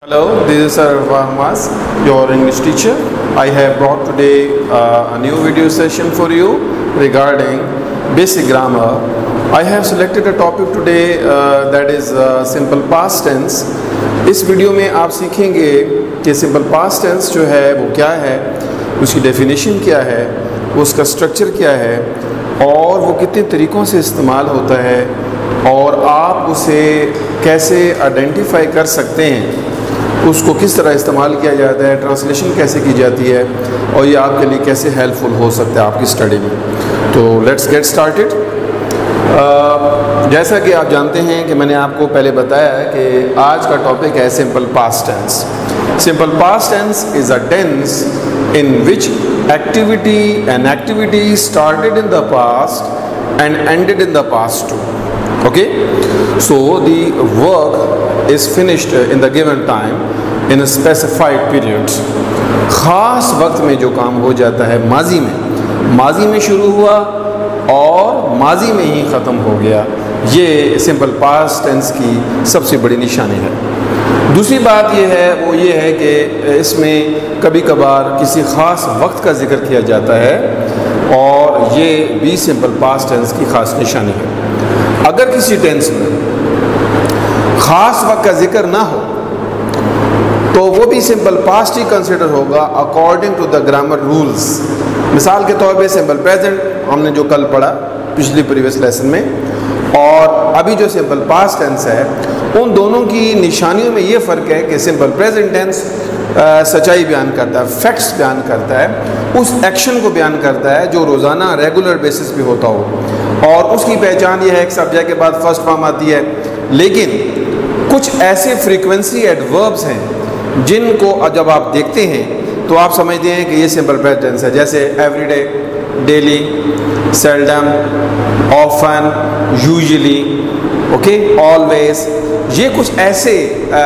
Hello, this is Sir Hamas, your English teacher. I have brought today a new video session for you regarding basic grammar. I have selected a topic today that is simple past tense. इस video में आप सीखेंगे कि simple past tense जो है वो क्या है, उसकी definition क्या है, उसका structure क्या है और वो कितने तरीक़ों से इस्तेमाल होता है और आप उसे कैसे आइडेंटिफाई कर सकते हैं, उसको किस तरह इस्तेमाल किया जाता है, ट्रांसलेशन कैसे की जाती है और ये आपके लिए कैसे हेल्पफुल हो सकता है आपकी स्टडी में। तो लेट्स गेट स्टार्टेड। जैसा कि आप जानते हैं कि मैंने आपको पहले बताया है कि आज का टॉपिक है simple past tense. Simple past tense is a tense in which an activity started in the past and ended in the past too. Okay, so the work is finished in the given time in a specified period. ख़ास वक्त में जो काम हो जाता है माजी में शुरू हुआ और माजी में ही ख़त्म हो गया, ये सिंपल पास्ट टेंस की सबसे बड़ी निशानी है। दूसरी बात ये है कि इसमें कभी कभार किसी ख़ास वक्त का जिक्र किया जाता है और ये भी सिंपल पास्ट टेंस की ख़ास निशानी है। अगर किसी टेंस में ख़ास वक्त का जिक्र ना हो तो वो भी सिंपल पास्ट ही कंसिडर होगा according to the grammar rules. मिसाल के तौर पे सिंपल प्रेजेंट हमने जो कल पढ़ा पिछली प्रीवियस लेसन में, और अभी जो सिंपल पास्ट टेंस है, उन दोनों की निशानियों में ये फ़र्क है कि सिंपल प्रेजेंट टेंस सच्चाई बयान करता है, फैक्ट्स बयान करता है, उस एक्शन को बयान करता है जो रोज़ाना रेगुलर बेसिस पे होता हो, और उसकी पहचान ये है कि सब्जेक्ट के बाद फर्स्ट फॉर्म आती है। लेकिन कुछ ऐसे फ्रीक्वेंसी एडवर्ब्स हैं जिनको जब आप देखते हैं तो आप समझते हैं कि ये सिंपल प्रेजेंट टेंस है, जैसे everyday, daily, seldom, often, usually, okay, always. ये कुछ ऐसे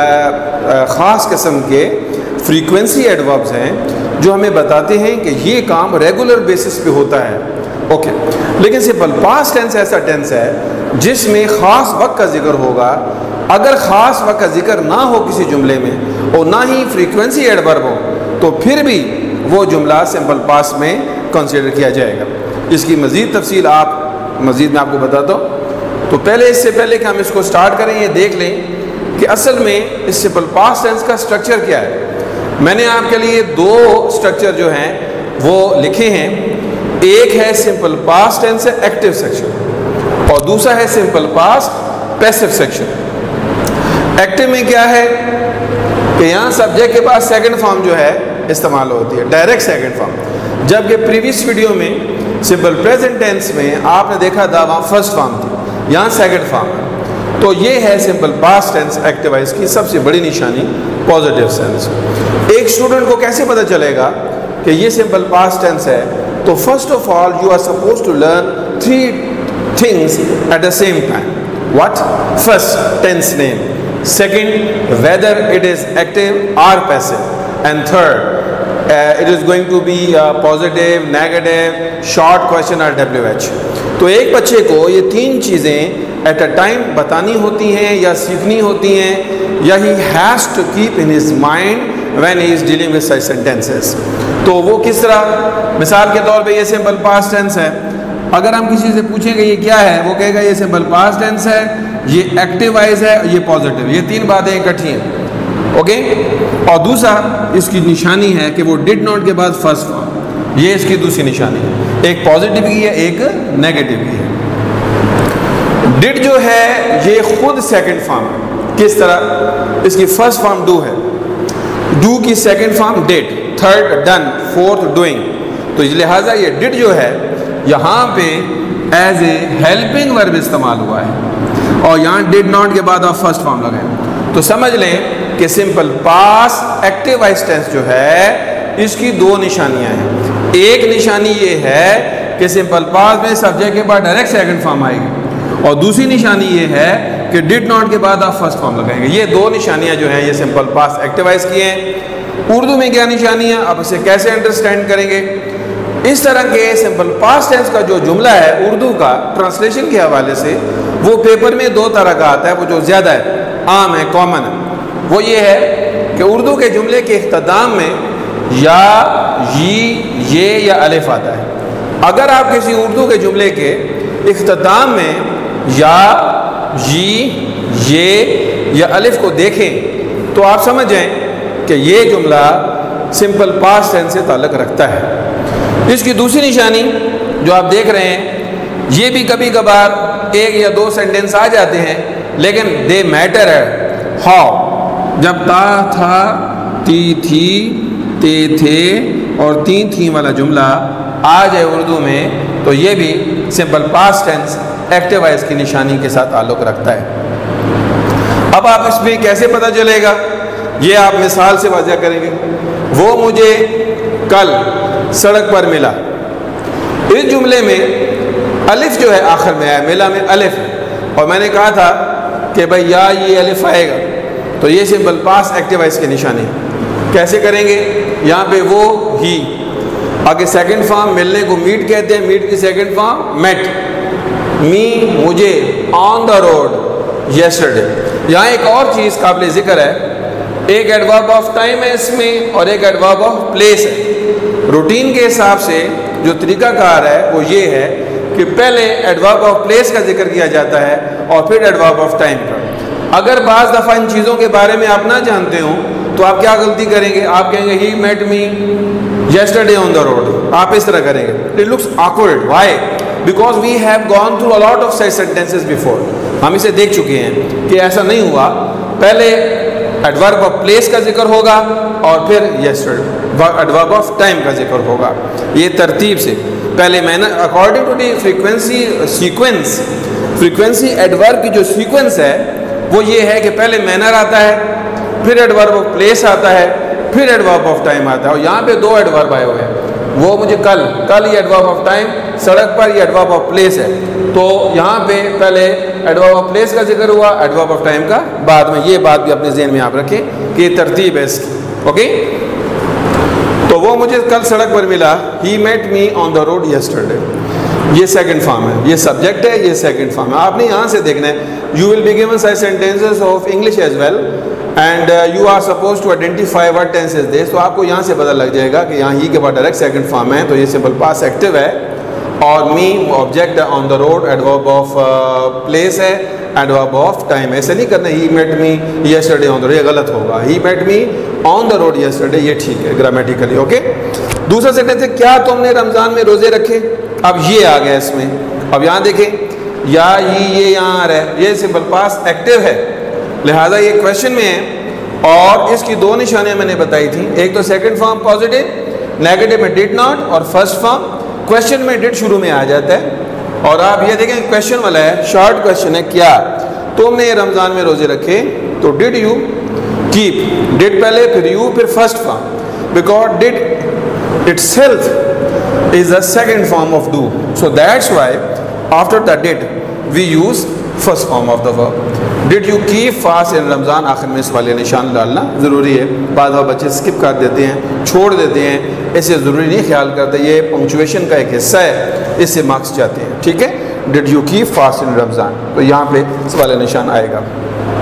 ख़ास किस्म के फ्रीक्वेंसी एडवर्ब्स हैं जो हमें बताते हैं कि ये काम रेगुलर बेसिस पे होता है, ओके। लेकिन सिंपल पास्ट टेंस ऐसा टेंस है जिसमें ख़ास वक्त का जिक्र होगा। अगर ख़ास वक्त का जिक्र ना हो किसी जुमले में और ना ही फ्रीक्वेंसी एडवर्ब हो तो फिर भी वो जुमला सिंपल पास्ट में कंसिडर किया जाएगा। इसकी मज़ीद तफसील मैं आपको बताता हूँ। तो इससे पहले कि हम इसको स्टार्ट करें, ये देख लें कि असल में इस सिंपल पास्ट टेंस का स्ट्रक्चर क्या है। मैंने आपके लिए दो स्ट्रक्चर जो हैं वो लिखे हैं। एक है सिंपल पास्ट टेंस है एक्टिव सेक्शन और दूसरा है simple past passive section. Active में क्या है कि यहाँ सब्जेक्ट के पास सेकंड फॉर्म जो है इस्तेमाल होती है, डायरेक्ट सेकंड फॉर्म, जबकि प्रीवियस वीडियो में सिंपल प्रेजेंट टेंस में आपने देखा था वहाँ फर्स्ट फॉर्म थी, यहाँ सेकंड फॉर्म है। तो ये है simple past tense active wise की सबसे बड़ी निशानी, पॉजिटिव सेंस। एक स्टूडेंट को कैसे पता चलेगा कि ये सिंपल पास्ट टेंस है? तो first of all you are suppose to learn 3 things at the same time. What? First, tense name, second, whether it is active और passive, and third it is going to be positive, negative, short question और WH। तो एक बच्चे को ये 3 चीज़ें at a time बतानी होती हैं या सीखनी होती हैं, या he has to keep in his mind when he is dealing with such sentences। तो वो किस तरह? मिसाल के तौर पे ये सिंपल पास्ट टेंस है। अगर हम किसी से पूछेंगे ये क्या है, वो कहेगा ये सिंपल पास्ट टेंस है, ये एक्टिव वाइज है, ये पॉजिटिव, ये 3 बातें इकट्ठी हैं, ओके। और दूसरा इसकी निशानी है कि वो डिड नॉट के बाद फर्स्ट फॉर्म, ये इसकी दूसरी निशानी है। एक पॉजिटिव की है, एक नेगेटिव की है। डिड जो है ये खुद सेकंड फॉर्म है। किस तरह? इसकी फर्स्ट फॉर्म डू है, डू की second form did, third done, fourth doing. तो इस लिहाजा ये डिड जो है यहाँ पे एज ए हेल्पिंग वर्ब इस्तेमाल हुआ है और यहाँ डिड नॉट के बाद आप फर्स्ट फॉर्म लगाएं। तो समझ लें कि simple past active voice tense जो है इसकी 2 निशानियां हैं। एक निशानी ये है कि सिंपल पास्ट में सब्जेक्ट के बाद डायरेक्ट सेकंड फॉर्म आएगी, और दूसरी निशानी ये है कि डिड नॉट के बाद आप फर्स्ट फॉर्म लगाएंगे। ये 2 निशानियां जो हैं ये सिंपल पास्ट एक्टिव वॉइस की हैं। उर्दू में क्या निशानी है, आप इसे कैसे अंडरस्टैंड करेंगे? इस तरह के सिंपल पास्ट टेंस का जो जुमला है उर्दू का ट्रांसलेशन के हवाले से, वो पेपर में 2 तरह का आता है, वो जो ज़्यादा है, आम है, कॉमन है। वो ये है کہ اردو کے جملے کے اختتام میں یا یہ یا الف آتا ہے. اگر آپ کسی اردو کے جملے کے اختتام میں یا یہ یا الف کو دیکھیں تو آپ سمجھیں کہ یہ جملہ سمپل پاسٹ ٹینس سے تعلق رکھتا ہے. اس کی دوسری نشانی جو آپ دیکھ رہے ہیں، یہ بھی کبھی کبھار ایک یا دو سینٹنس آ جاتے ہیں لیکن دے میٹر ہے. ہاؤ، جب تا تھا تی تھی تے تھے اور تین تھیں والا جملہ آ جائے اردو میں تو یہ بھی simple past tense active voice کی نشانی کے ساتھ تعلق رکھتا ہے. اب آپ اس میں کیسے پتہ چلے گا، یہ آپ مثال سے واضح کریں گے. وہ مجھے کل سڑک پر ملا. اس جملے میں الف جو ہے آخر میں آیا، ملا میں الف ہے، اور میں نے کہا تھا کہ بھائی یا یہ الف آئے گا تو یہ سمپل پاسٹ ایکٹیو وائس کی نشانی. کیسے کریں گے، یہاں پہ وہ ہی، آگے سیکنڈ فارم ملنے کو میٹ کہتے ہیں، میٹ کی سیکنڈ فارم میٹ. می مجھے آن دا روڈ یسٹرڈے. یہاں ایک اور چیز قابل ذکر ہے، ایک ایڈورب آف ٹائم ہے اس میں اور ایک ایڈورب آف پلیس ہے. روٹین کے حساب سے جو طریقہ کار ہے وہ یہ ہے کہ پہلے ایڈورب آف پلیس کا ذکر کیا جاتا ہے اور پھر ایڈورب آف ٹائم کا. اگر بعض دفعہ ان چیزوں کے بارے میں آپ نہ جانتے ہوں تو آپ کیا غلطی کریں گے، آپ کہیں گے he met me yesterday on the road. آپ اس طرح کریں گے. It looks awkward. Why? Because we have gone through a lot of such sentences before. ہم اسے دیکھ چکے ہیں کہ ایسا نہیں ہوا. پہلے ایڈورب آف پلیس کا ذکر ہوگا اور پھر یسٹرڈے ایڈورب آف ٹائم کا ذکر ہوگا. یہ ترتیب سے پہلے میں نے according to the frequency adverb کی جو سیکوینس ہے وہ یہ ہے کہ پہلے مینر آتا ہے، پھر ایڈورب آف پلیس آتا ہے، پھر ایڈورب آف ٹائم آتا ہے. اور یہاں پہ دو ایڈورب آئے ہوئے ہیں. وہ مجھے کل یہ ایڈورب آف ٹائم، سڑک پر یہ ایڈورب آف پلیس ہے. تو یہاں پہ پہلے ایڈورب آف پلیس کا ذکر ہوا، ایڈورب آف ٹائم کا بعد میں. یہ بات بھی اپنے ذہن میں آپ رکھیں کہ یہ ترتیب ہے اس کی. اوکے، تو وہ مجھے کل سڑک پر ملا، he met me on the road yesterday. یہ سیکنڈ فارم ہے، یہ سبجیکٹ ہے، یہ سیکنڈ فارم ہے. آپ نے یہاں سے دیکھنا ہے you will be given such sentences of English as well and you are suppose to identify what tense is this. تو آپ کو یہاں سے پتہ لگ جائے گا کہ یہاں ہی کے بعد ڈائریکٹ سیکنڈ فارم ہے تو یہ سمپل پاسٹ ایکٹیو ہے، اور می آبجیکٹ ہے، on the road adverb of place ہے، ایڈورب آف ٹائم. ایسے نہیں کرنا he met me yesterday on the road, یہ غلط ہوگا. He met me on the road yesterday, یہ ٹھیک ہے گرامیٹیکلی. اوکے، دوسرا سینٹینس ہے کیا تم نے رمضان میں روزے رکھے. اب یہ آ گیا اس میں. اب یہاں دیکھیں یا یہ یہاں آ رہا ہے، یہ سمپل پاسٹ ایکٹیو ہے، لہٰذا یہ کویشچن میں ہے. اور اس کی دو نشانیاں میں نے بتائی تھیں، ایک تو سیکنڈ فارم پازیٹیو، نیگیٹو میں ڈڈ ناٹ، اور فرسٹ فارم کویشچن میں ڈڈ شروع میں آ جاتا ہے. اور آپ یہ دیکھیں کویشچن والا ہے، شارٹ کویشچن ہے، کیا تم نے رمضان میں روزے رکھے. تو ڈڈ یو کیپ، ڈڈ پہلے پھر یو پھر first form, because did itself is the second form of do, so that's why after the did we use first form of the verb. Did you keep fast in Ramzan؟ آخر میں اس والے نشان ڈالنا ضروری ہے. بعض بچے اسکپ کر دیتے ہیں، چھوڑ دیتے ہیں، اسے ضروری نہیں خیال کرتے. یہ پنکچویشن کا ایک حصہ ہے، اس سے مارکس جاتے ہیں. ٹھیک ہے، did you keep fast in Ramzan, تو یہاں پہ اس والے نشان آئے گا.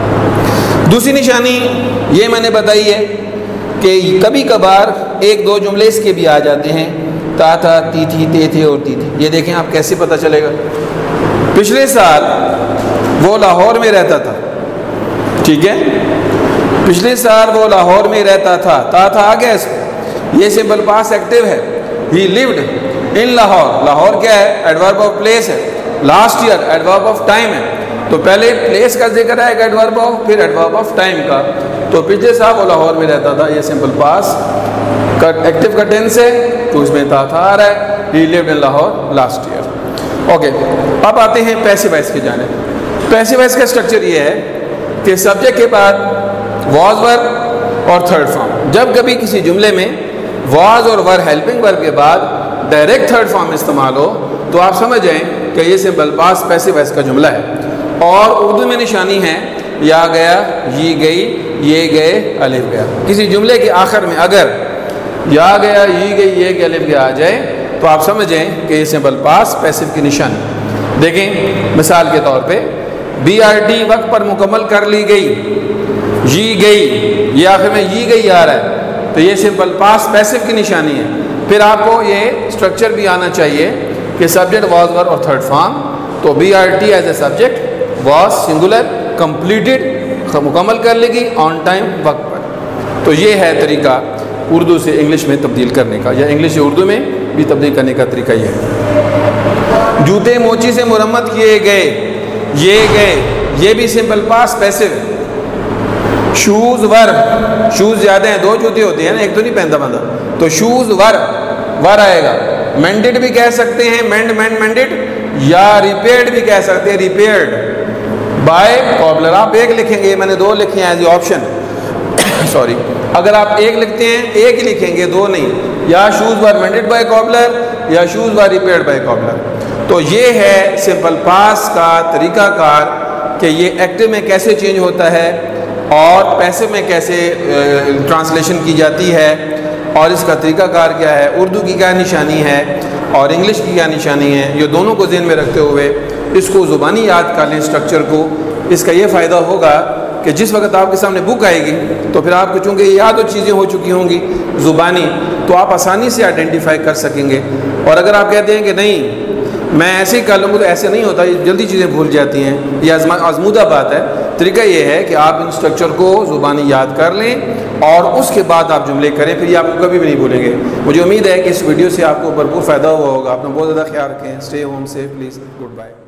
دوسری نشانی یہ میں نے بتائی ہے کہ کبھی کبھار ایک دو جملے اس کے بھی آ جاتے ہیں، تا تھا تی تھی تے تھے اور تی تھی. یہ دیکھیں آپ کیسے پتہ چلے گا. پچھلے سال وہ لاہور میں رہتا تھا. ٹھیک ہے، پچھلے سال وہ لاہور میں رہتا تھا، تا تھا آ گیا اس کو. یہ سمپل پاسٹ ایکٹیو ہے. He lived in Lahore. Lahore کیا ہے؟ ایڈورب آف پلیس ہے. Last year adverb of time ہے. تو پہلے پلیس کا ذکر ہے ایڈورب آف، پھر ایڈورب آف ٹائم کا. تو پچھلے سال وہ لاہور میں رہتا تھا، یہ سمپل پاسٹ کا ایکٹیو کا ٹینس ہے تو اس میں تا تھا آ رہا ہے. He lived in Lahore last year. Okay, اب آتے ہیں پیسو وائس کی جانب. پیسو وائس کا اسٹرکچر یہ ہے کہ سبجیکٹ کے بعد واز ورب اور تھرڈ فارم. جب کبھی کسی جملے میں واز اور ور ہیلپنگ ورب کے بعد ڈائریکٹ تھرڈ فارم استعمال ہو تو آپ سمجھ جائیں کہ یہ سمپل پاسٹ پیسو وائس کا جملہ ہے. اور اردو میں نشانی ہے یا گیا، یہ گئی، یہ گئے، الف گیا. کسی جملے کے آخر میں اگر یا گیا، یہ گئی، یہ گیا، الف گیا آ جائے تو آپ سمجھیں کہ یہ سمپل پاسٹ پیسو کی نشانی. دیکھیں مثال کے طور پہ BRT وقت پر مکمل کر لی گئی. یہ گئی، یہ آخر میں یہ گئی آ رہا ہے تو یہ سمپل پاسٹ پیسو کی نشانی ہے۔ پھر آپ کو یہ اسٹرکچر بھی آنا چاہیے کہ سبجیکٹ واز ورب اور تھرڈ فارم، تو B R T as a subject was singular completed, مکمل کر لے گی آن ٹائم وقت پر۔ تو یہ ہے طریقہ اردو سے انگلش میں تبدیل کرنے کا، یا انگلش سے اردو میں بھی تبدیل کرنے کا طریقہ یہ ہے۔ جوتے موچی سے مرمت کیے گئے، یہ گئے، یہ بھی سمپل پاسٹ پیسو ہے۔ شوز ور، شوز زیادہ ہیں، 2 جوتے ہوتے ہیں نا، ایک تو نہیں پہنتا بندہ، تو شوز ور آئے گا۔ مینڈڈ بھی کہہ سکتے ہیں، مینڈڈ، یا ریپیئرڈ بھی کہہ سکتے ہیں، ریپیئرڈ بائی کابلر۔ آپ ایک لکھیں گے، میں نے 2 لکھے ہیں ایز اے آپشن سوری، اگر آپ ایک لکھتے ہیں ایک ہی لکھیں گے، 2 نہیں، یا شوز ور مینڈڈ بائی کابلر یا shoes were repaired by cobbler. تو یہ ہے سمپل پاسٹ کا طریقہ کار کہ یہ ایکٹیو میں کیسے چینج ہوتا ہے اور پیسو میں کیسے ٹرانسلیشن کی جاتی ہے، اور اس کا طریقہ کار کیا ہے، اردو کی کیا نشانی ہے اور انگلش کی کیا نشانی ہے، یہ دونوں کو ذہن میں رکھتے ہوئے اس کو زبانی یاد کر لیں اسٹرکچر کو۔ اس کا یہ فائدہ ہوگا کہ جس وقت آپ کے سامنے بک آئے گی تو پھر آپ کو چونکہ یہ یاد چیزیں ہو چکی ہوں گی زبانی، تو آپ آسانی سے آئیڈینٹیفائی کر سکیں گے۔ اور اگر آپ کہتے ہیں کہ نہیں میں ایسے ہی کر لوں گا، تو ایسے نہیں ہوتا، یہ جلدی چیزیں بھول جاتی ہیں، یہ آزمودہ بات ہے۔ طریقہ یہ ہے کہ آپ ان اسٹرکچر کو زبانی یاد کر لیں اور اس کے بعد آپ جملے کریں، پھر یہ آپ کو کبھی بھی نہیں بھولیں گے۔ مجھے امید ہے کہ اس ویڈیو سے آپ کو بھرپور فائدہ ہوا ہوگا۔ آپ نے بہت زیادہ خیال رکھیں، stay home safe please, good bye.